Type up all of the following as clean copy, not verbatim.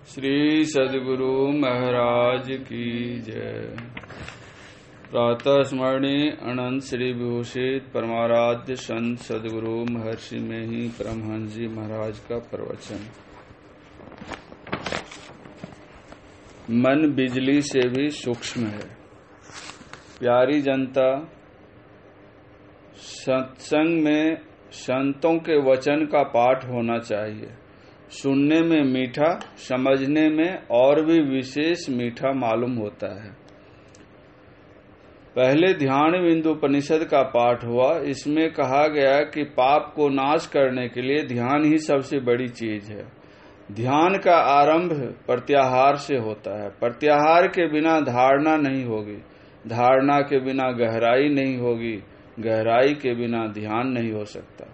श्री सद्गुरु महाराज की जय। प्रातः स्मरणीय अनंत श्री विभूषित परमाराध्य संत सद्गुरु महर्षि में ही परमहंस जी महाराज का प्रवचन। मन बिजली से भी सूक्ष्म है। प्यारी जनता, सत्संग में संतों के वचन का पाठ होना चाहिए। सुनने में मीठा, समझने में और भी विशेष मीठा मालूम होता है। पहले ध्यान बिंदु उपनिषद का पाठ हुआ। इसमें कहा गया कि पाप को नाश करने के लिए ध्यान ही सबसे बड़ी चीज है। ध्यान का आरंभ प्रत्याहार से होता है। प्रत्याहार के बिना धारणा नहीं होगी, धारणा के बिना गहराई नहीं होगी, गहराई के बिना ध्यान नहीं हो सकता।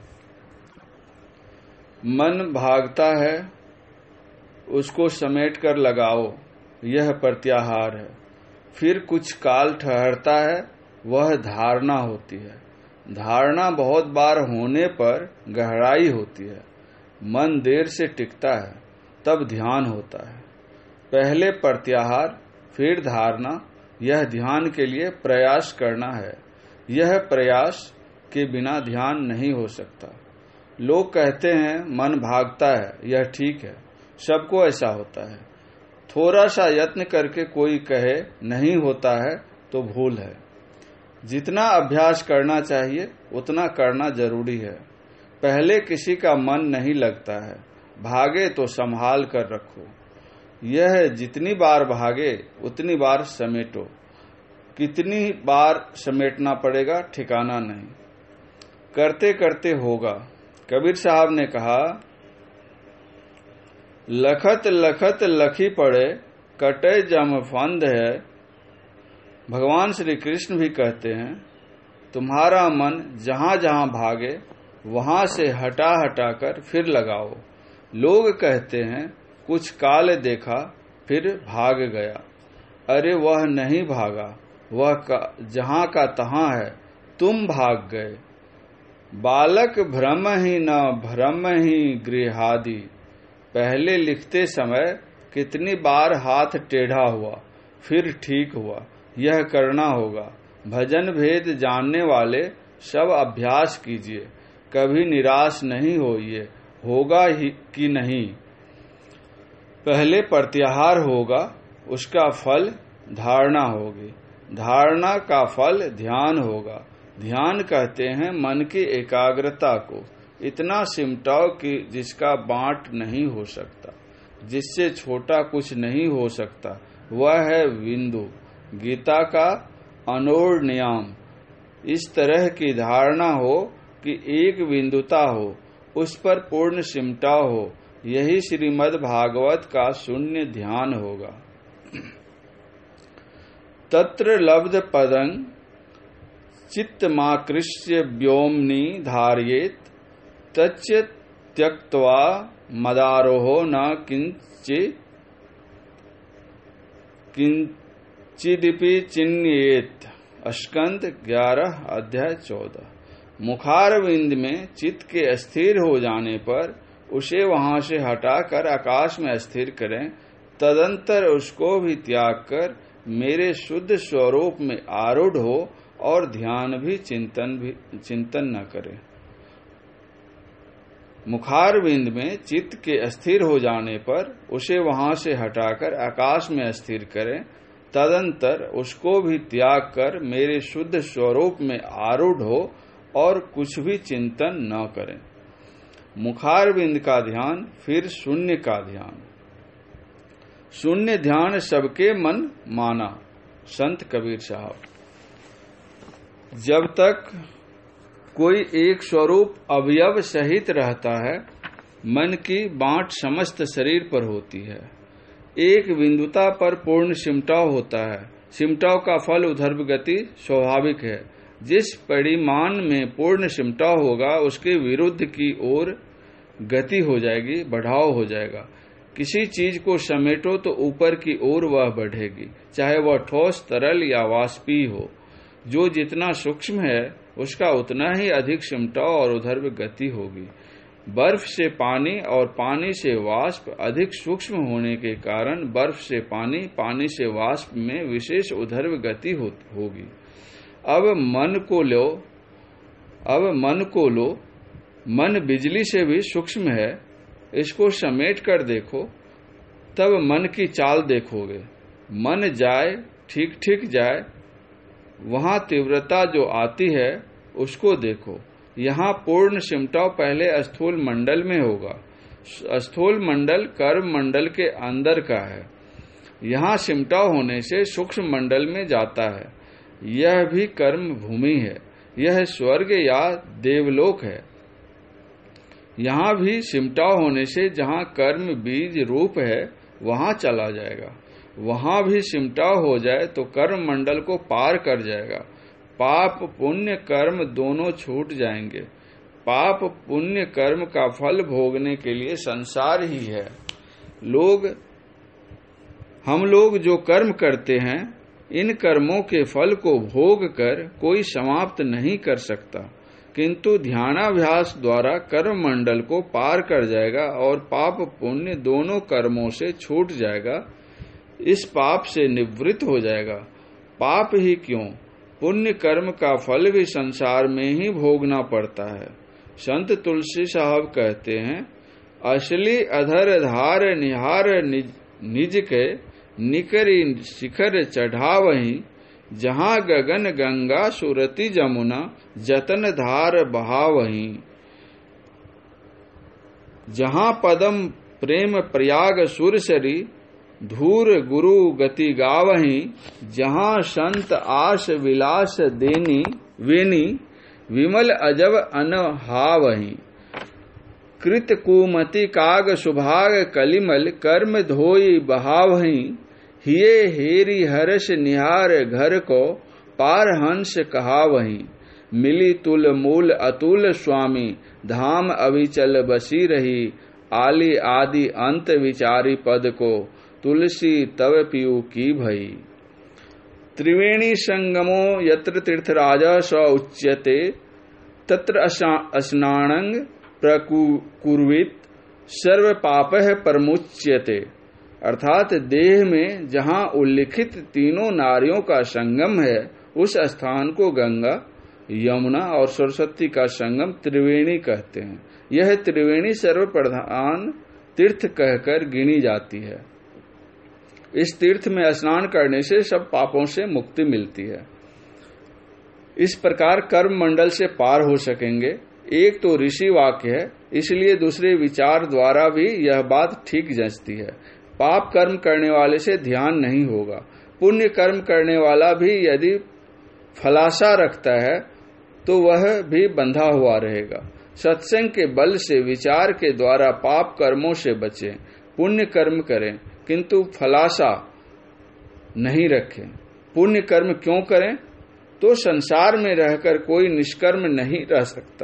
मन भागता है, उसको समेट कर लगाओ, यह प्रत्याहार है। फिर कुछ काल ठहरता है, वह धारणा होती है। धारणा बहुत बार होने पर गहराई होती है। मन देर से टिकता है, तब ध्यान होता है। पहले प्रत्याहार, फिर धारणा। यह ध्यान के लिए प्रयास करना है। यह प्रयास के बिना ध्यान नहीं हो सकता। लोग कहते हैं मन भागता है, यह ठीक है, सबको ऐसा होता है। थोड़ा सा यत्न करके कोई कहे नहीं होता है तो भूल है। जितना अभ्यास करना चाहिए उतना करना जरूरी है। पहले किसी का मन नहीं लगता है, भागे तो संभाल कर रखो। यह जितनी बार भागे उतनी बार समेटो। कितनी बार समेटना पड़ेगा ठिकाना नहीं। करते करते होगा। कबीर साहब ने कहा, लखत लखत लखी पड़े, कटे जम फंद है। भगवान श्री कृष्ण भी कहते हैं, तुम्हारा मन जहां जहां भागे वहां से हटा हटा कर फिर लगाओ। लोग कहते हैं कुछ काल देखा फिर भाग गया। अरे वह नहीं भागा, वह जहां का तहां है, तुम भाग गए। बालक भ्रम ही न भ्रम ही गृहादि। पहले लिखते समय कितनी बार हाथ टेढ़ा हुआ, फिर ठीक हुआ। यह करना होगा। भजन भेद जानने वाले सब अभ्यास कीजिए, कभी निराश नहीं होइए। होगा ही कि नहीं। पहले प्रत्याहार होगा, उसका फल धारणा होगी, धारणा का फल ध्यान होगा। ध्यान कहते हैं मन की एकाग्रता को। इतना सिमटाओ कि जिसका बांट नहीं हो सकता, जिससे छोटा कुछ नहीं हो सकता, वह है बिंदु। गीता का अनोड़ नियम। इस तरह की धारणा हो कि एक बिंदुता हो, उस पर पूर्ण सिमटाव हो। यही श्रीमद् भागवत का शून्य ध्यान होगा। तत्र लब्ध पदं चित्तमाकृष्य व्योमनि धारयेत, तच्च त्यक्त्वा मदारोहो न किंचिदपि चिन्येत। स्कंद 11 अध्याय 14। मुखारविंद में चित्त के अस्थिर हो जाने पर उसे वहां से हटाकर आकाश में स्थिर करें। तदंतर उसको भी त्याग कर मेरे शुद्ध स्वरूप में आरूढ़ हो और ध्यान भी चिंतन न करे। मुखारविंद में चित्त के अस्थिर हो जाने पर उसे वहां से हटाकर आकाश में स्थिर करें। तदंतर उसको भी त्याग कर मेरे शुद्ध स्वरूप में आरूढ़ हो और कुछ भी चिंतन न करें। मुखारविंद का ध्यान, फिर शून्य का ध्यान। शून्य ध्यान सबके मन माना। संत कबीर साहब। जब तक कोई एक स्वरूप अवयव सहित रहता है, मन की बांट समस्त शरीर पर होती है। एक बिंदुता पर पूर्ण सिमटाव होता है। सिमटाव का फल ऊर्ध्व गति स्वाभाविक है। जिस परिमाण में पूर्ण सिमटाव होगा, उसके विरुद्ध की ओर गति हो जाएगी, बढ़ाव हो जाएगा। किसी चीज को समेटो तो ऊपर की ओर वह बढ़ेगी, चाहे वह ठोस, तरल या वाष्पीय हो। जो जितना सूक्ष्म है उसका उतना ही अधिक सिमटाव और ऊर्ध्व गति होगी। बर्फ से पानी और पानी से वाष्प अधिक सूक्ष्म होने के कारण बर्फ से पानी, पानी से वाष्प में विशेष ऊर्ध्व गति होगी। अब मन को लो, मन बिजली से भी सूक्ष्म है, इसको समेट कर देखो, तब मन की चाल देखोगे। मन जाए, ठीक ठीक जाए, वहां तीव्रता जो आती है उसको देखो। यहाँ पूर्ण सिमटाव पहले स्थूल मंडल में होगा। स्थूल मंडल कर्म मंडल के अंदर का है। यहाँ सिमटाव होने से सूक्ष्म मंडल में जाता है। यह भी कर्म भूमि है, यह स्वर्ग या देवलोक है। यहाँ भी सिमटाव होने से जहाँ कर्म बीज रूप है वहां चला जाएगा। वहां भी सिमटाव हो जाए तो कर्म मंडल को पार कर जाएगा। पाप पुण्य कर्म दोनों छूट जाएंगे। पाप पुण्य कर्म का फल भोगने के लिए संसार ही है। हम लोग जो कर्म करते हैं, इन कर्मों के फल को भोग कर कोई समाप्त नहीं कर सकता, किंतु ध्यानाभ्यास द्वारा कर्म मंडल को पार कर जाएगा और पाप पुण्य दोनों कर्मों से छूट जाएगा। इस पाप से निवृत्त हो जाएगा। पाप ही क्यों, पुण्य कर्म का फल भी संसार में ही भोगना पड़ता है। संत तुलसी साहब कहते हैं, असली अधर धार निहार निज के, निकरी शिखर चढ़ावहीं, जहाँ गगन गंगा सुरति जमुना, जतन धार बहावहीं। जहाँ पदम प्रेम प्रयाग सुरसरी, धूर गुरु गति गावहीं, जहाँ संत आस विलास वेनी, विमल अजब अनहावहीं। कृत कुमति काग सुभाग कलिमल, कर्म धोई बहावहीं, हिये हेरी हर्ष निहार घर को, पार हंस कहावहीं। मिली तुल मूल अतुल स्वामी, धाम अविचल बसी रही, आली आदि अंत विचारी पद को, तुलसी तव पियू की भई। त्रिवेणी संगमो यत्र तीर्थराजा स उच्यते, तत्र स्नानं प्रकुर्वित, सर्व पापः परमुच्यते। अर्थात देह में जहाँ उल्लिखित तीनों नारियों का संगम है, उस स्थान को गंगा, यमुना और सरस्वती का संगम त्रिवेणी कहते हैं। यह त्रिवेणी सर्वप्रधान तीर्थ कहकर गिनी जाती है। इस तीर्थ में स्नान करने से सब पापों से मुक्ति मिलती है। इस प्रकार कर्म मंडल से पार हो सकेंगे। एक तो ऋषि वाक्य है, इसलिए दूसरे विचार द्वारा भी यह बात ठीक जंचती है। पाप कर्म करने वाले से ध्यान नहीं होगा। पुण्य कर्म करने वाला भी यदि फलाशा रखता है तो वह भी बंधा हुआ रहेगा। सत्संग के बल से विचार के द्वारा पाप कर्मों से बचें, पुण्य कर्म करें, किंतु फलाशा नहीं रखें। पुण्य कर्म क्यों करें? तो संसार में रहकर कोई निष्कर्म नहीं रह सकता,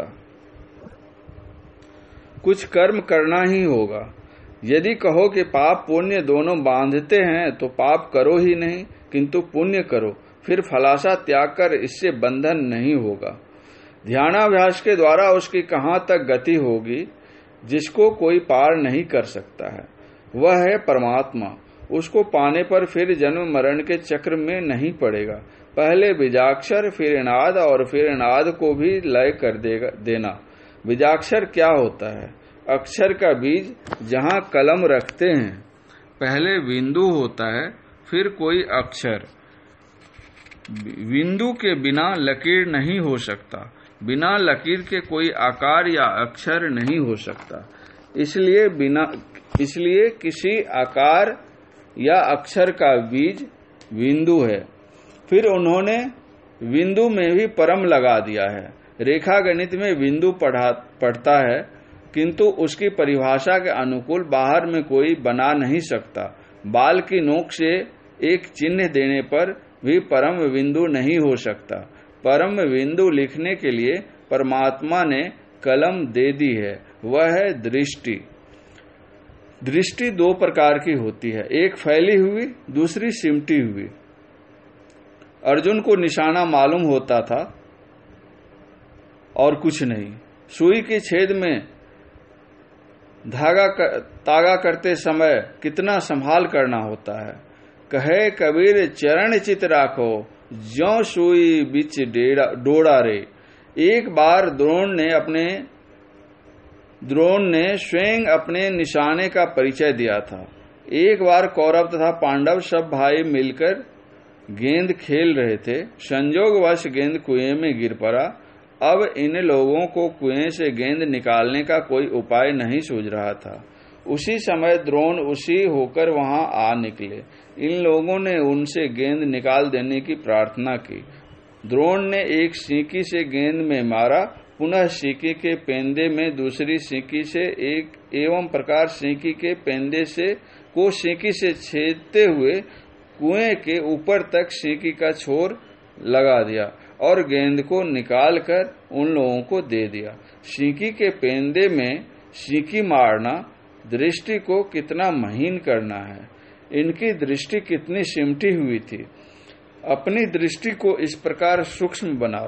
कुछ कर्म करना ही होगा। यदि कहो कि पाप पुण्य दोनों बांधते हैं तो पाप करो ही नहीं, किंतु पुण्य करो, फिर फलाशा त्याग कर इससे बंधन नहीं होगा। ध्यानाभ्यास के द्वारा उसकी कहाँ तक गति होगी जिसको कोई पार नहीं कर सकता है, वह है परमात्मा। उसको पाने पर फिर जन्म मरण के चक्र में नहीं पड़ेगा। पहले बीजाक्षर, फिर नाद और फिर नाद को भी लय कर देना। बीजाक्षर क्या होता है? अक्षर का बीज जहाँ कलम रखते हैं, पहले बिंदु होता है, फिर कोई अक्षर। बिंदु के बिना लकीर नहीं हो सकता, बिना लकीर के कोई आकार या अक्षर नहीं हो सकता। इसलिए किसी आकार या अक्षर का बीज बिंदु है। फिर उन्होंने बिंदु में भी परम लगा दिया है। रेखा गणित में बिंदु पढ़ता है, किंतु उसकी परिभाषा के अनुकूल बाहर में कोई बना नहीं सकता। बाल की नोक से एक चिन्ह देने पर भी परम बिंदु नहीं हो सकता। परम बिंदु लिखने के लिए परमात्मा ने कलम दे दी है, वह है दृष्टि। दृष्टि दो प्रकार की होती है, एक फैली हुई, दूसरी सिमटी हुई। अर्जुन को निशाना मालूम होता था और कुछ नहीं। सुई के छेद में तागा करते समय कितना संभाल करना होता है। कहे कबीर चरण चित राखो, ज्यों सुई बिच डोड़ा रे। एक बार द्रोण ने स्वयं अपने निशाने का परिचय दिया था। एक बार कौरव तथा पांडव सब भाई मिलकर गेंद खेल रहे थे। संयोगवश गेंद कुएं में गिर पड़ा। अब इन लोगों को कुएं से गेंद निकालने का कोई उपाय नहीं सूझ रहा था। उसी समय द्रोण उसी होकर वहां आ निकले। इन लोगों ने उनसे गेंद निकाल देने की प्रार्थना की। द्रोण ने एक सीकी से गेंद में मारा, पुनः सीकी के पेंदे में दूसरी सीकी से एक एवं प्रकार सीकी के पेंदे को सीकी से छेदते हुए कुएं के ऊपर तक सीकी का छोर लगा दिया और गेंद को निकालकर उन लोगों को दे दिया। सीकी के पेंदे में सीकी मारना दृष्टि को कितना महीन करना है। इनकी दृष्टि कितनी सिमटी हुई थी। अपनी दृष्टि को इस प्रकार सूक्ष्म बनाओ।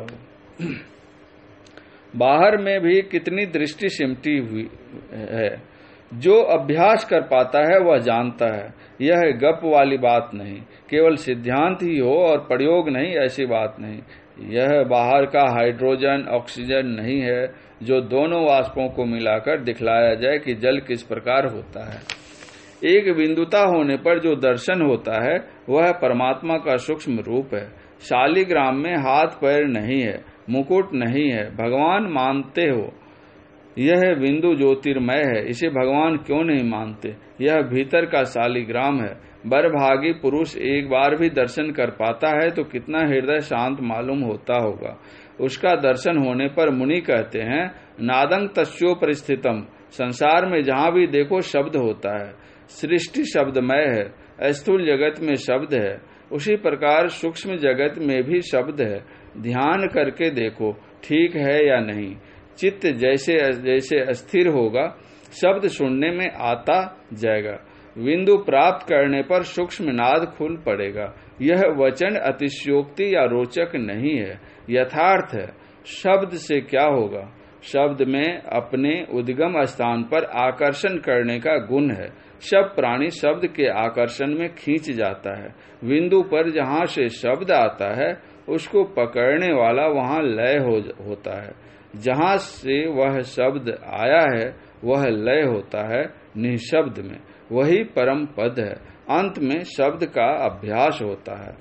बाहर में भी कितनी दृष्टि सिमटी हुई है। जो अभ्यास कर पाता है वह जानता है। यह गप वाली बात नहीं, केवल सिद्धांत ही हो और प्रयोग नहीं, ऐसी बात नहीं। यह बाहर का हाइड्रोजन ऑक्सीजन नहीं है जो दोनों वाष्पों को मिलाकर दिखलाया जाए कि जल किस प्रकार होता है। एक बिंदुता होने पर जो दर्शन होता है वह परमात्मा का सूक्ष्म रूप है। शालिग्राम में हाथ पैर नहीं है, मुकुट नहीं है, भगवान मानते हो। यह बिंदु ज्योतिर्मय है, इसे भगवान क्यों नहीं मानते। यह भीतर का शालिग्राम है। बरभागी पुरुष एक बार भी दर्शन कर पाता है तो कितना हृदय शांत मालूम होता होगा। उसका दर्शन होने पर मुनि कहते हैं, नादं तस्योपरिस्थितम। संसार में जहां भी देखो शब्द होता है। सृष्टि शब्दमय है, स्थूल जगत में शब्द है, उसी प्रकार सूक्ष्म जगत में भी शब्द है। ध्यान करके देखो ठीक है या नहीं। चित्त जैसे जैसे अस्थिर होगा शब्द सुनने में आता जाएगा। बिंदु प्राप्त करने पर सूक्ष्म नाद खुल पड़ेगा। यह वचन अतिशयोक्ति या रोचक नहीं है, यथार्थ है। शब्द से क्या होगा। शब्द में अपने उद्गम स्थान पर आकर्षण करने का गुण है। सब प्राणी शब्द के आकर्षण में खींच जाता है। बिंदु पर जहाँ से शब्द आता है उसको पकड़ने वाला वहाँ लय होता है। जहाँ से वह शब्द आया है वह लय होता है निःशब्द में। वही परम पद है। अंत में शब्द का अभ्यास होता है।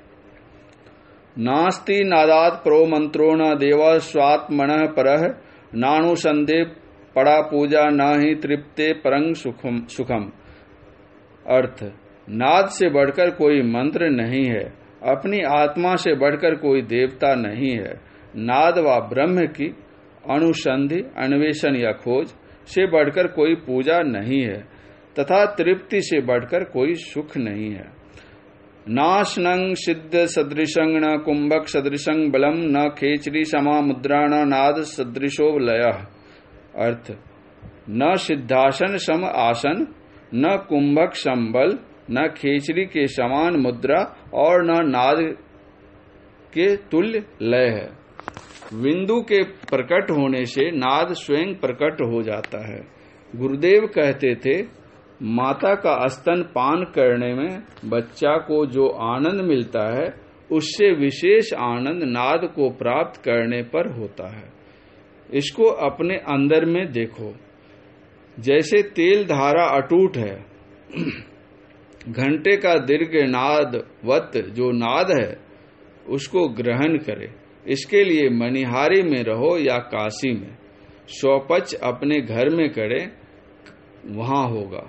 नास्ति नादात प्रो मंत्रो न देव स्वात्मनः परः, नानुसंदे पड़ा पूजा न ही तृप्ते परं सुखम। अर्थ, नाद से बढ़कर कोई मंत्र नहीं है, अपनी आत्मा से बढ़कर कोई देवता नहीं है। नाद व ब्रह्म की अनुसंधि, अन्वेषण या खोज से बढ़कर कोई पूजा नहीं है तथा तृप्ति से बढ़कर कोई सुख नहीं है। नाशनं सिद्ध सदृशं न कुंभक सदृशं बलम न खेचरी समा मुद्रा न नाद सदृशो लयः। अर्थ, न सिद्धासन सम आसन, न कुंभक संबल, न खेचरी के समान मुद्रा और न नाद के तुल्य लय है। बिंदु के प्रकट होने से नाद स्वयं प्रकट हो जाता है। गुरुदेव कहते थे, माता का स्तन पान करने में बच्चा को जो आनंद मिलता है उससे विशेष आनंद नाद को प्राप्त करने पर होता है। इसको अपने अंदर में देखो। जैसे तेल धारा अटूट है, घंटे का दीर्घ नादवत जो नाद है उसको ग्रहण करे। इसके लिए मनिहारी में रहो या काशी में, स्वपच अपने घर में करे, वहां होगा।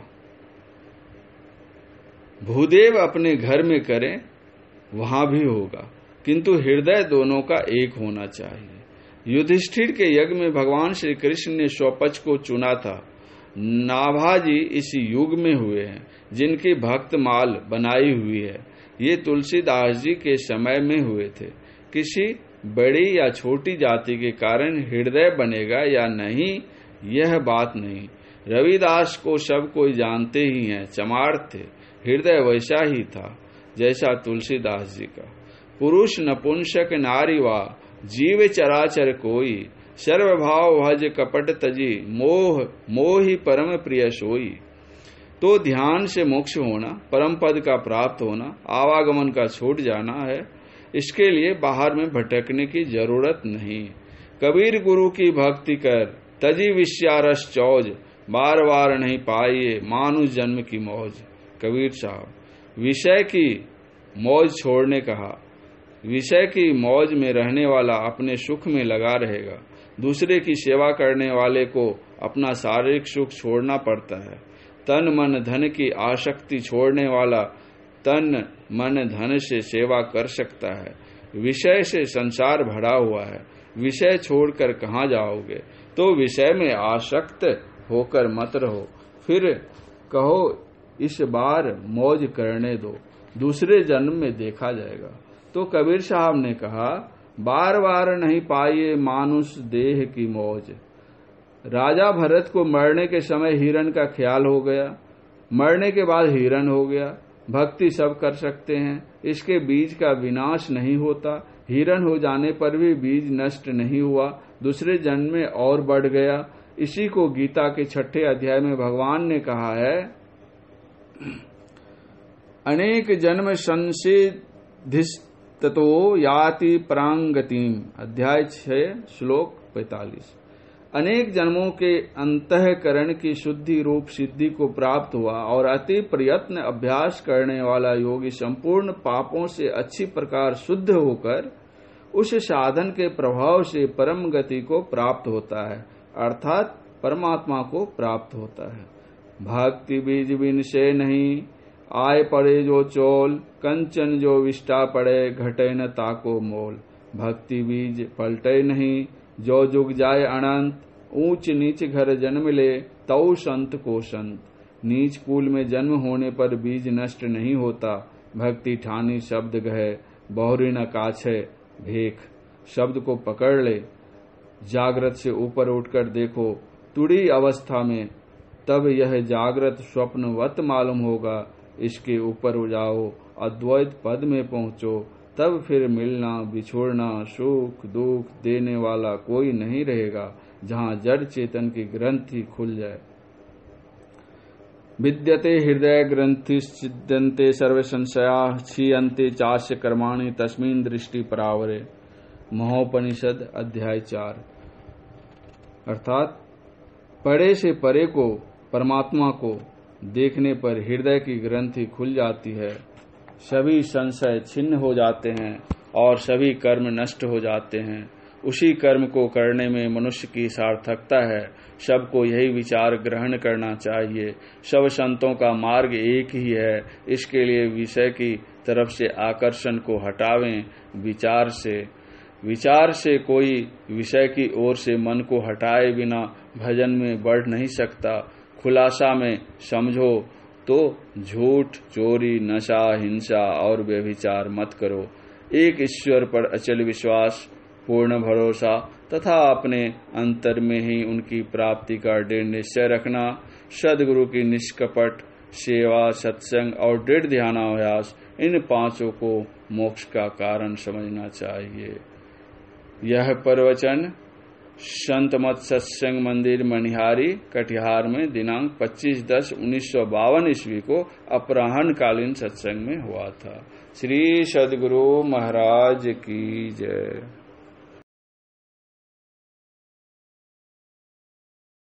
भूदेव अपने घर में करे, वहां भी होगा, किंतु हृदय दोनों का एक होना चाहिए। युधिष्ठिर के यज्ञ में भगवान श्री कृष्ण ने स्वपच को चुना था। नाभाजी इस युग में हुए हैं जिनकी भक्तमाल बनाई हुई है। ये तुलसीदास जी के समय में हुए थे। किसी बड़ी या छोटी जाति के कारण हृदय बनेगा या नहीं यह बात नहीं। रविदास को सब कोई जानते ही हैं, चमार थे। हृदय वैसा ही था जैसा तुलसीदास जी का। पुरुष नपुंसक नारी वा जीव चराचर कोई, सर्वभाव भज कपट तजी, मोह मोहि परम प्रिय सोई। तो ध्यान से मोक्ष होना, परम पद का प्राप्त होना, आवागमन का छूट जाना है। इसके लिए बाहर में भटकने की जरूरत नहीं। कबीर गुरु की भक्ति कर, तजी विश्यारस चौज, बार बार नहीं पाइए मानुष जन्म की मौज। कबीर साहब विषय की मौज छोड़ने कहा। विषय की मौज में रहने वाला अपने सुख में लगा रहेगा। दूसरे की सेवा करने वाले को अपना शारीरिक सुख छोड़ना पड़ता है। तन मन धन की आसक्ति छोड़ने वाला तन मन धन से सेवा कर सकता है। विषय से संसार भरा हुआ है, विषय छोड़कर कहाँ जाओगे? तो विषय में आसक्त होकर मत रहो। फिर कहो इस बार मौज करने दो, दूसरे जन्म में देखा जाएगा। तो कबीर साहब ने कहा, बार बार नहीं पाइए मानुष देह की मौज। राजा भरत को मरने के समय हिरण का ख्याल हो गया, मरने के बाद हिरण हो गया। भक्ति सब कर सकते हैं, इसके बीज का विनाश नहीं होता। हिरण हो जाने पर भी बीज नष्ट नहीं हुआ, दूसरे जन्म में और बढ़ गया। इसी को गीता के 6 अध्याय में भगवान ने कहा है, अनेक जन्म संसिद्धिस्ततो याति परांगतिम। अध्याय 6 श्लोक 45। अनेक जन्मों के अंतःकरण की शुद्धि रूप सिद्धि को प्राप्त हुआ और अति प्रयत्न अभ्यास करने वाला योगी संपूर्ण पापों से अच्छी प्रकार शुद्ध होकर उस साधन के प्रभाव से परम गति को प्राप्त होता है, अर्थात परमात्मा को प्राप्त होता है। भक्ति बीज बिन से नहीं, आय पड़े जो चोल, कंचन जो विष्टा पड़े, घटे न ताको मोल। भक्ति बीज पलटे नहीं, जो जुग जाए अनंत, ऊंच नीच घर जन्म ले, तौ संत को संत। नीच कुल में जन्म होने पर बीज नष्ट नहीं होता। भक्ति ठानी शब्द गहे, बहुरी न काछे भेख। शब्द को पकड़ ले, जागृत से ऊपर उठकर देखो तुड़ी अवस्था में, तब यह जागृत स्वप्नवत मालूम होगा। इसके ऊपर जाओ, अद्वैत पद में पहुंचो, तब फिर मिलना बिछोड़ना सुख दुख देने वाला कोई नहीं रहेगा, जहां जड़ चेतन की ग्रंथि खुल जाए। विद्यते हृदय ग्रंथि छिद्यन्ते सर्व संशया, क्षीयन्ते चास्य कर्माणि तस्मिन् दृष्टि परावरे। महोपनिषद अध्याय 4। अर्थात परे से परे को, परमात्मा को देखने पर हृदय की ग्रंथि खुल जाती है, सभी संशय छिन्न हो जाते हैं और सभी कर्म नष्ट हो जाते हैं। उसी कर्म को करने में मनुष्य की सार्थकता है। सबको यही विचार ग्रहण करना चाहिए। सब संतों का मार्ग एक ही है। इसके लिए विषय की तरफ से आकर्षण को हटावें विचार से कोई विषय की ओर से मन को हटाए बिना भजन में बढ़ नहीं सकता। खुलासा में समझो तो झूठ, चोरी, नशा, हिंसा और व्यभिचार मत करो। एक ईश्वर पर अचल विश्वास, पूर्ण भरोसा तथा अपने अंतर में ही उनकी प्राप्ति का दृढ़ निश्चय रखना। सद्गुरु की निष्कपट सेवा, सत्संग और दृढ़ ध्यानाभ्यास, इन पांचों को मोक्ष का कारण समझना चाहिए। यह प्रवचन संत मत सत्संग मंदिर मनिहारी कटिहार में दिनांक 25/10/1952 ईस्वी को अपराह्न कालीन सत्संग में हुआ था। श्री सद्गुरु महाराज की जय।